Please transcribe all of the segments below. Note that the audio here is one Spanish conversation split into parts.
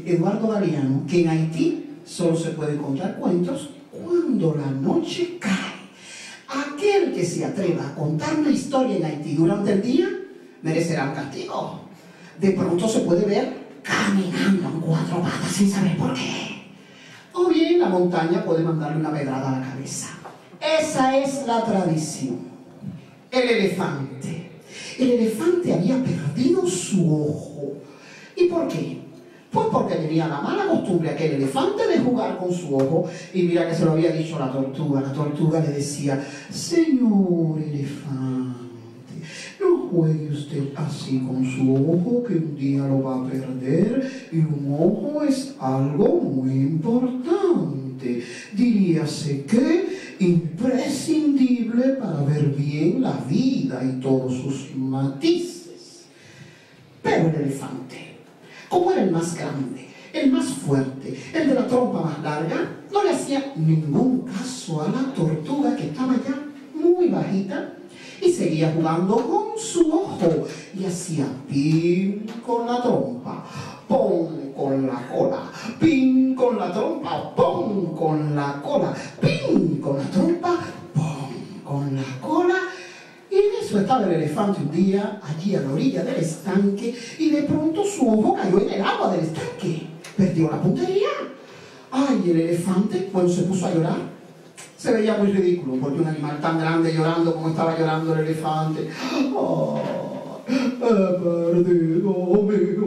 Eduardo Galeano, que en Haití solo se puede contar cuentos cuando la noche cae. Aquel que se atreva a contar una historia en Haití durante el día merecerá un castigo. De pronto se puede ver caminando en 4 patas sin saber por qué. O bien la montaña puede mandarle una pedrada a la cabeza. Esa es la tradición. El elefante. El elefante había perdido su ojo. ¿Y por qué? Pues porque tenía la mala costumbre aquel elefante de jugar con su ojo. Y mira que se lo había dicho la tortuga. La tortuga le decía: señor elefante, no juegue usted así con su ojo, que un día lo va a perder, y un ojo es algo muy importante. Diríase que imprescindible para ver bien la vida y todos sus matices. Pero el elefante, como era el más grande, el más fuerte, el de la trompa más larga, no le hacía ningún caso a la tortuga, que estaba ya muy bajita, y seguía jugando con su ojo, y hacía pin con la trompa, pon con la cola, pin con la trompa, pon con la cola, pin con la trompa, pon con la cola. Y en eso estaba el elefante un día allí a la orilla del estanque, y de pronto su ojo cayó en el agua del estanque. Perdió la puntería. Ay, el elefante, cuando se puso a llorar, se veía muy ridículo, porque un animal tan grande llorando como estaba llorando el elefante. Oh, he perdido mi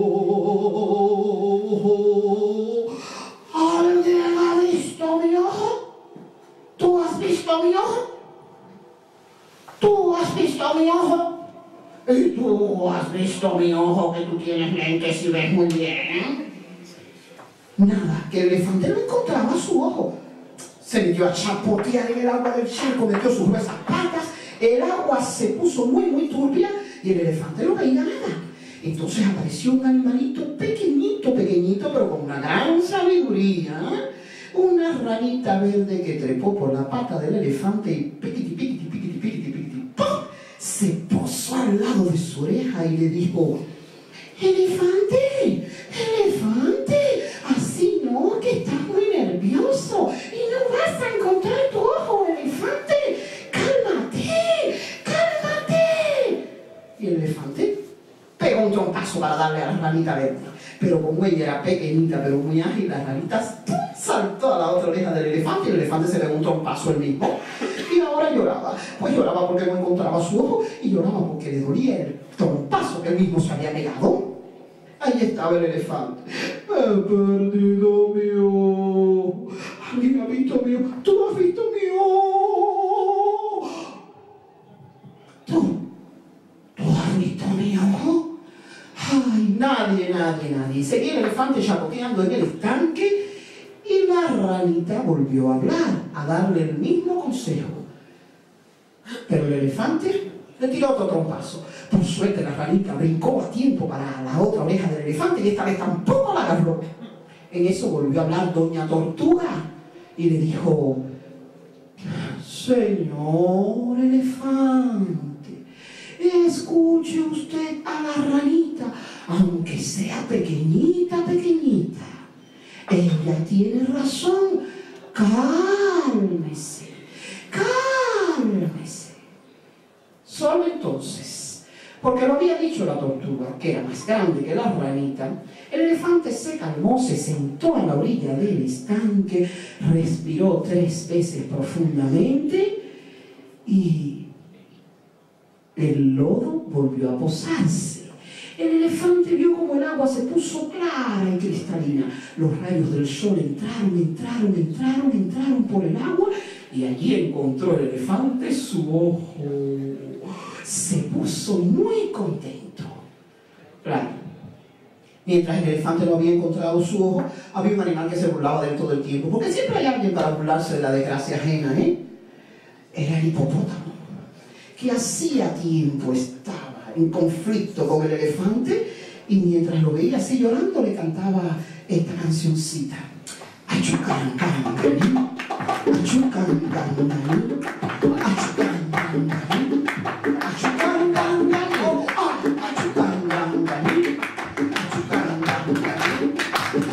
ojo. ¿Alguien ha visto mi ojo? ¿Tú has visto mi ojo? ¿Tú has visto mi ojo? ¿Y tú has visto mi ojo, que tú tienes lentes y ves muy bien? Nada, que el elefante no encontraba su ojo. Se metió a chapotear en el agua del charco, metió sus gruesas patas, el agua se puso muy turbia y el elefante no veía nada. Entonces apareció un animalito pequeñito, pero con una gran sabiduría, una ranita verde que trepó por la pata del elefante y piquiti, ¡pum!, se posó al lado de su oreja y le dijo: elefante, así no, que estás muy nervioso y no vas a encontrar tu ojo, elefante. Cálmate. Y el elefante pegó un trompazo para darle a la ranita verde, pero como ella era pequeñita pero muy ágil, la ranita saltó a la otra oreja del elefante, y el elefante se pegó un trompazo él mismo. Y ahora lloraba, pues lloraba porque no encontraba su ojo, y lloraba porque le dolía el trompazo que él mismo se había pegado. Ahí estaba el elefante. He perdido mi ojo. ¿Alguien ha visto mi ojo? ¿Tú has visto mi ojo? ¿Tú has visto mi ojo? Ay, nadie. Seguía el elefante chapoteando en el estanque, y la ranita volvió a hablar, a darle el mismo consejo. Pero el elefante le tiró otro trompazo. Por suerte la ranita brincó a tiempo para la otra oreja del elefante, y esta vez tampoco la agarró. En eso volvió a hablar doña Tortuga y le dijo: señor elefante, escuche usted a la ranita, aunque sea pequeñita. Ella tiene razón. Cálmese. Solo entonces, porque lo había dicho la tortuga, que era más grande que la ranita, el elefante se calmó, se sentó a la orilla del estanque, respiró 3 veces profundamente, y el lodo volvió a posarse. El elefante vio como el agua se puso clara y cristalina. Los rayos del sol entraron por el agua, y allí encontró el elefante su ojo. Se puso muy contento. Claro, mientras el elefante no había encontrado su ojo, había un animal que se burlaba de él todo el tiempo, porque siempre hay alguien para burlarse de la desgracia ajena, Era el hipopótamo, que hacía tiempo estaba en conflicto con el elefante, y mientras lo veía así llorando, le cantaba esta cancioncita: achucancanganí, achucancanganí, achucancanganí, achucancanganí, achucancanganí, achucancanganí,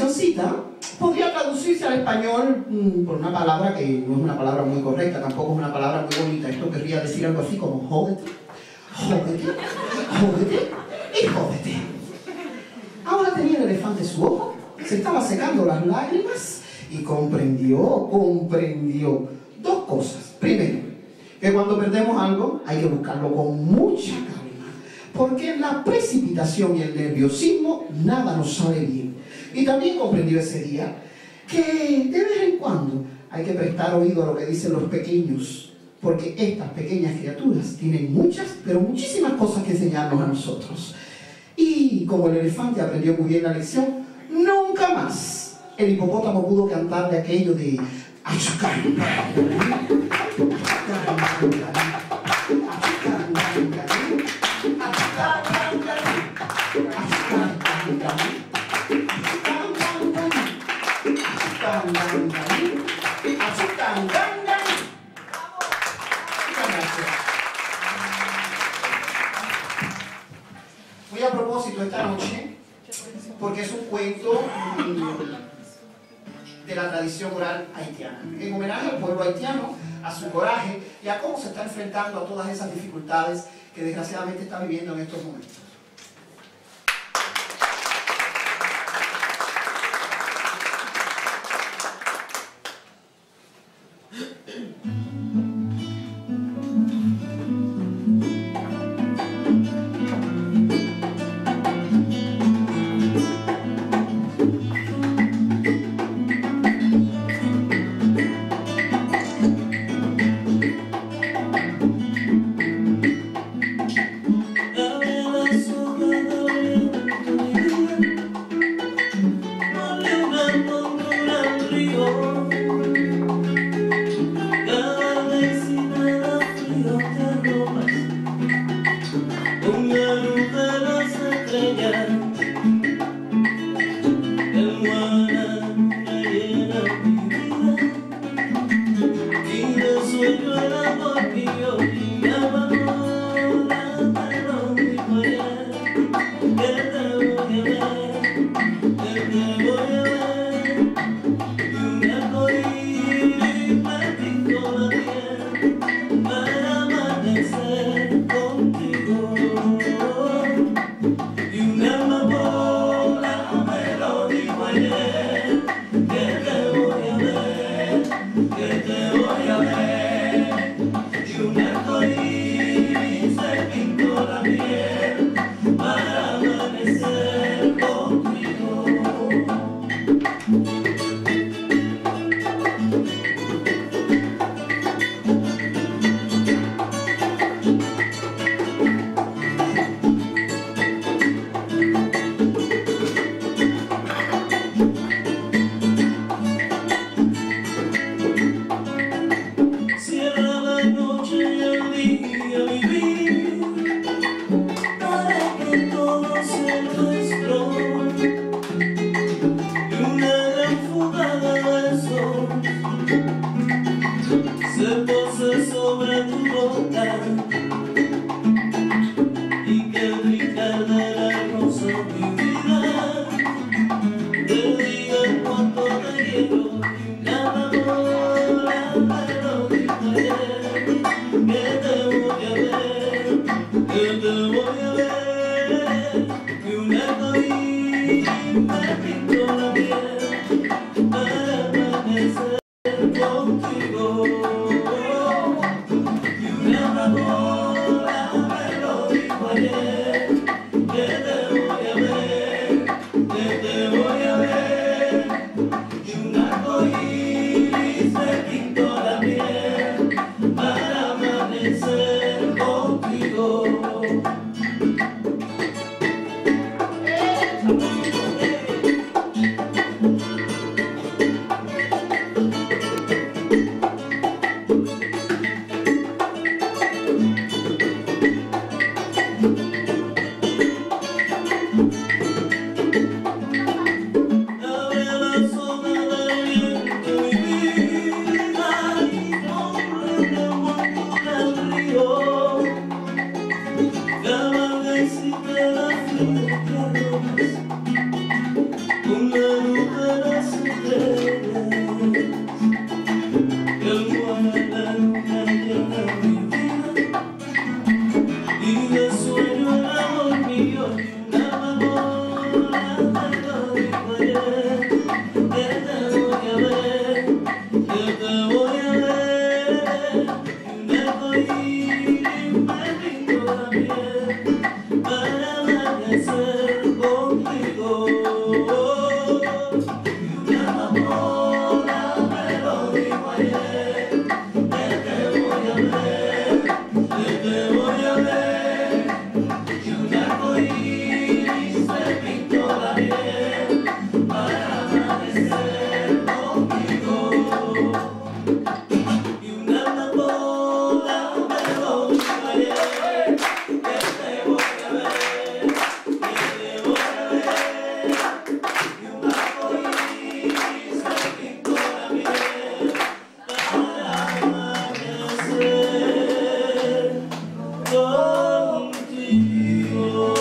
cancioncita podría traducirse al español por una palabra que no es una palabra muy correcta, tampoco es una palabra muy bonita. Esto querría decir algo así como jódete, jódete, jódete y jódete. Ahora tenía el elefante su ojo, se estaba secando las lágrimas y comprendió dos cosas. Primero, que cuando perdemos algo hay que buscarlo con mucha calma, porque en la precipitación y el nerviosismo nada nos sale bien. Y también comprendió ese día que de vez en cuando hay que prestar oído a lo que dicen los pequeños, porque estas pequeñas criaturas tienen muchas, pero muchísimas cosas que enseñarnos a nosotros. Y como el elefante aprendió muy bien la lección, nunca más el hipopótamo pudo cantarle aquello de Muy a propósito esta noche, porque es un cuento de la tradición oral haitiana, en homenaje al pueblo haitiano, a su coraje y a cómo se está enfrentando a todas esas dificultades que desgraciadamente está viviendo en estos momentos. Cierra la noche y el día vivir para que amanecer contigo. Y una amapola me lo dijo ayer, que te voy a ver, que te voy a ver. Y un arcoíris me pintó la piel para amanecer contigo. Y una amapola me lo dijo ayer, que te voy a ver, que te voy a ver. Y un arcoíris me pintó la piel para amanecer contigo.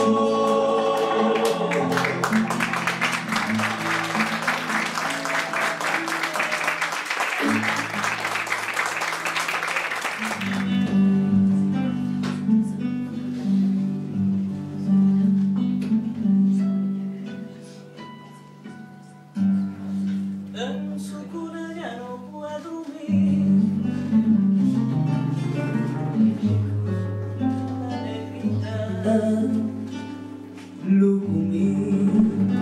En su cuna ya no puedo dormir. La negrita lo comí.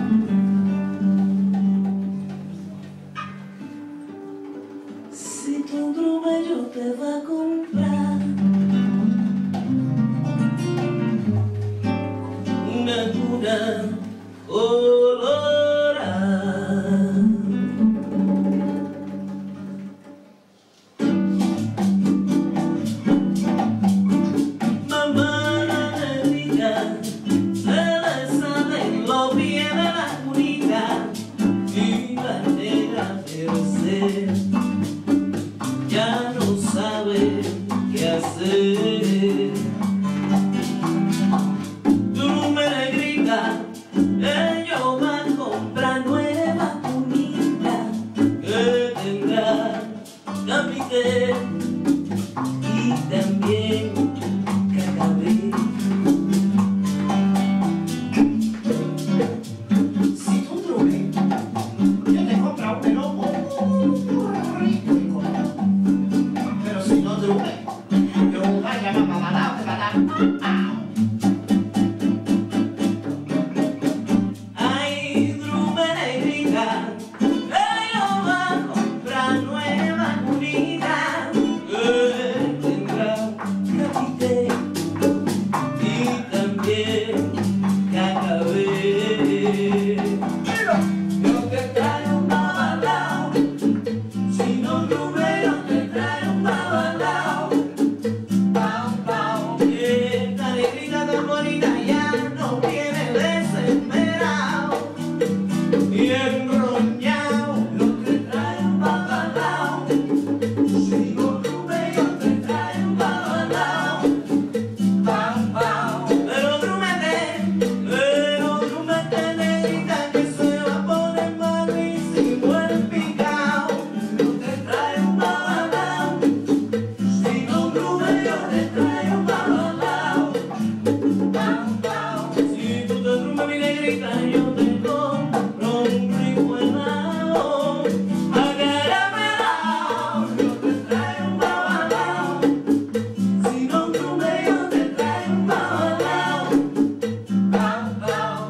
Si tu drume yo te va a comprar una cuna colorada. Mamá, la negrita se le salen los pies de la cunita y la negra ser ya no sabe qué hacer. Tú me negrita, ellos van a comprar nueva cunita que tendrá capité y también cacabé. Si tú drume, yo te compro un pelo muy rico y colorado. Pero si no drume, yo vaya a babalao, te va a dar ¡au! Ay, drume negrita, ellos van a comprar nueva cunita que tendrá capité y también cacabé. Yo te traigo un babalao, si no drume yo te traigo un babalao. Pau, pau, esta negrita tan bonita ya no viene desesperado y enroñado. Yo te traigo un babalao, si no drume yo te traigo un babalao. Pau, pau, pero drúmete negrita que se va a poner malísimo el picao. Yo te traigo un babalao, si no drume yo te traigo un babalao. Pau, pau, si tú te drumes mi negrita yo te compro un rico helado acaramelao. Yo te traigo un babalao, si no drume yo te traigo un babalao. Pau, pau.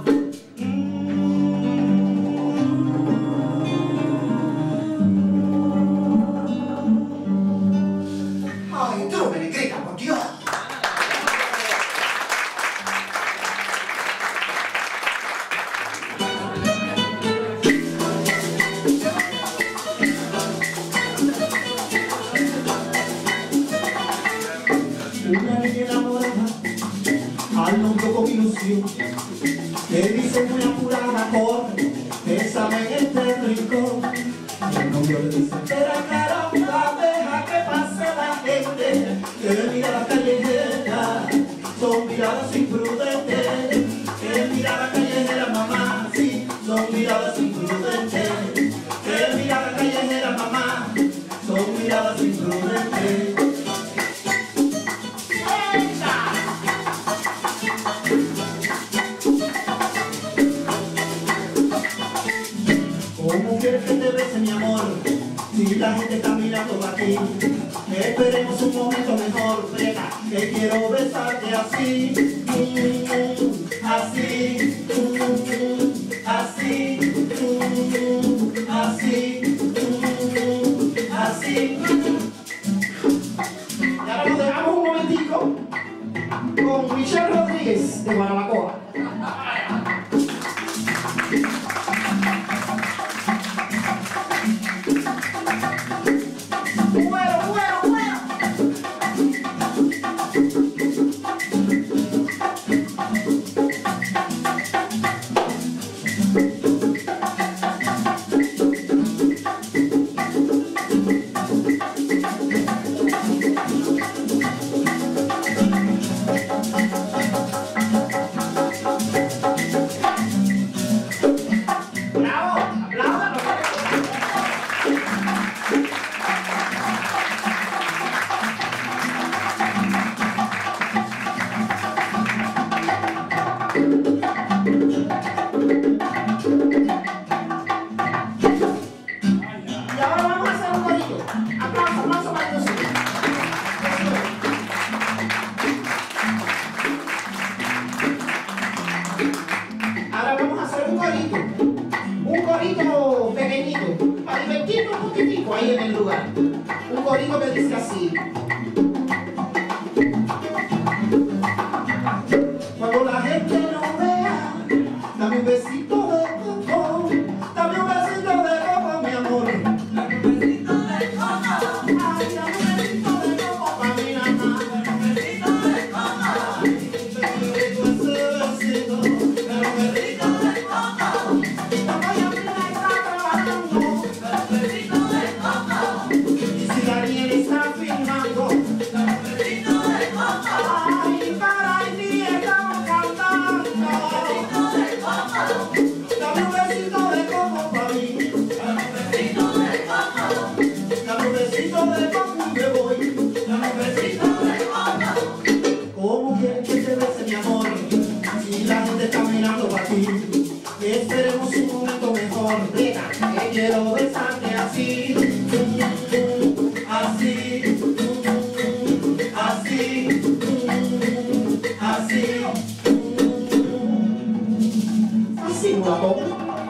Ay, drume, negrita, por Dios. Una niña enamorada al novio con ilusión, le dice muy apurada, corre, bésame en este rincón. Y el novio le dice, espera caramba, deja que pase la gente, que mira la callejera, son miradas imprudentes, que mira la callejera mamá, sí, son miradas imprudentes, que mira la callejera mamá, son miradas imprudentes. ¿Cómo quieres que te bese, mi amor? Si la gente está mirando para ti, esperemos un momento mejor, frena, que quiero besarte así, así. barbacoa. Ahí en el lugar, un corito que dice así: cuando la gente no vea, dame un besito de coco, dame un besito de coco, mi amor, dame un besito de coco, ay, dame un besito de coco pa' mi mamá, dame un besito de coco, dame un besito, dame un besito de coco, como yo me está trabajando, dame un besito de coco, y si Daniel está filmando, dame un besito de coco, ay, para ti estamos cantando, dame un besito de coco pa' mí, dame un besito de coco, dame un besito de coco y me voy, dame un besito de coco. ¿Cómo quieres que te bese, mi amor? Si la gente está mirando para ti, esperemos un momento mejor. Venga, que quiero besarte así, así, así, así, así, guapo.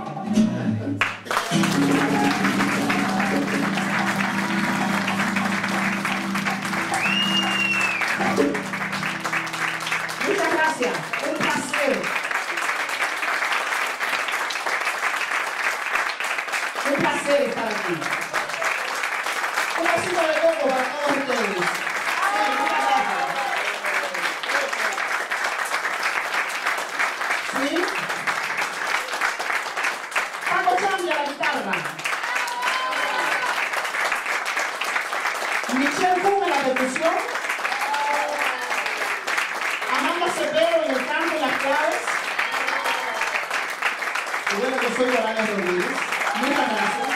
Muchas gracias, un placer. Un placer estar aquí. Un besito de coco para todos ustedes. Sí, muchas gracias. ¿Sí? Paco Chambia, la guitarra. Michelle Fume, la percusión. Amanda Cepero en el canto y las claves. Y bueno, yo soy Yorana Rodríguez. Muchas gracias.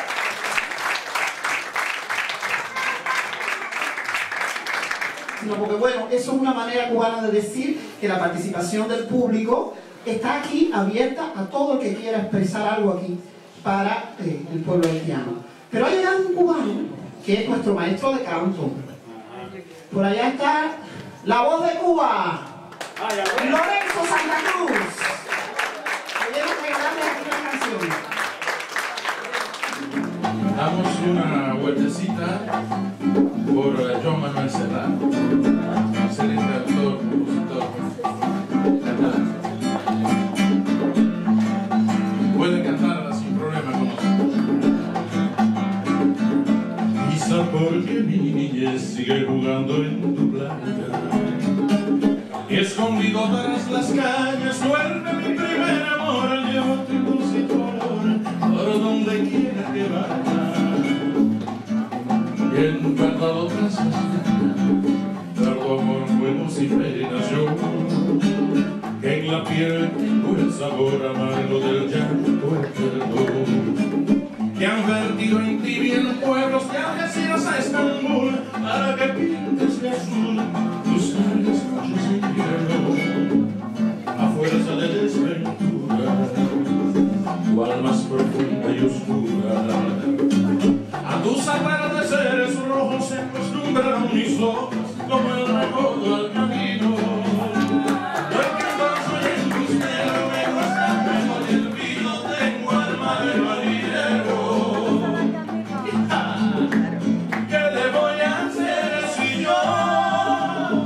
No, porque bueno, eso es una manera cubana de decir que la participación del público está aquí abierta a todo el que quiera expresar algo aquí para el pueblo haitiano. Pero hay un cubano que es nuestro maestro de canto. Por allá está la voz de Cuba, Lorenzo Santa Cruz. Queremos regalarle aquí una canción. Damos una vueltecita por Joan Manuel Serrat, excelente autor, compositor, cantante. Pueden cantarla sin problema con nosotros. Quizá porque mi niñez sigue jugando en tu playa y escondido tras las cañas duerme mi primer amor. Llevo tu compositor por donde quiera que vaya. Y encantado tras las cañas, tardo amor, juegos y penas yo, que en la piel tengo el sabor amargo del llanto eterno, que han vertido en ti bien pueblos de Algeciras a Estambul, para que pintes de azul tus largas noches de invierno, a fuerza de desventura, tu alma es profunda y oscura. A tus atardeceres rojos se acostumbraron mis ojos como el recodo al camino. Hoy que soy en tus negros me cuesta mejor y el vino tengo alma de marinero. ¿Qué le voy a hacer si yo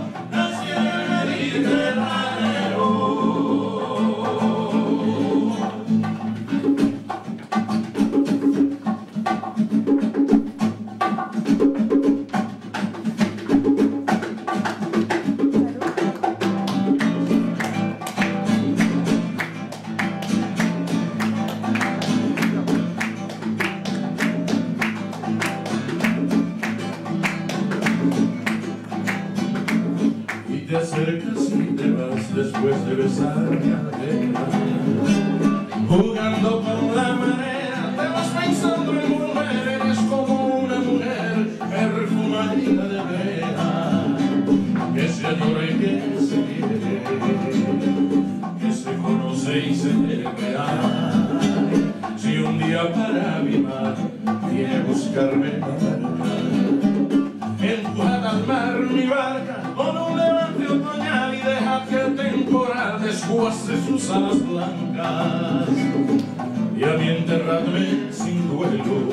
jugando con la marea, te vas pensando en volver, eres como una mujer perfumadita de vera, que se adora y que se quiere, que se conoce y se debe. Si un día para avivar viene a buscarme la barca, empujad al mar mi barca con un levante otoñal y deja que el temporal desguace sus alas blancas, y a mí enterradme sin duelo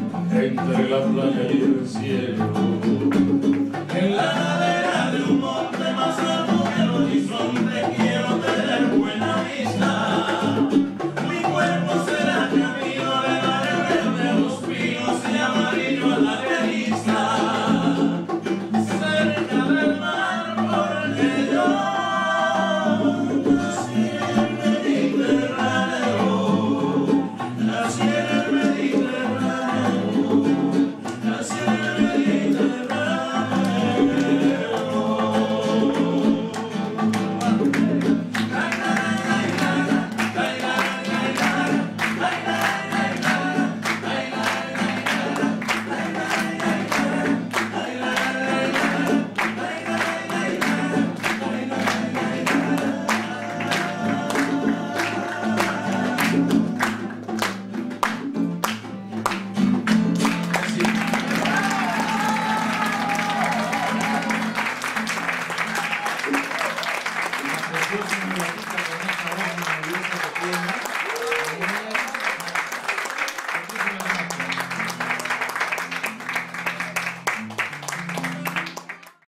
entre la playa y el cielo, en la ladera de un monte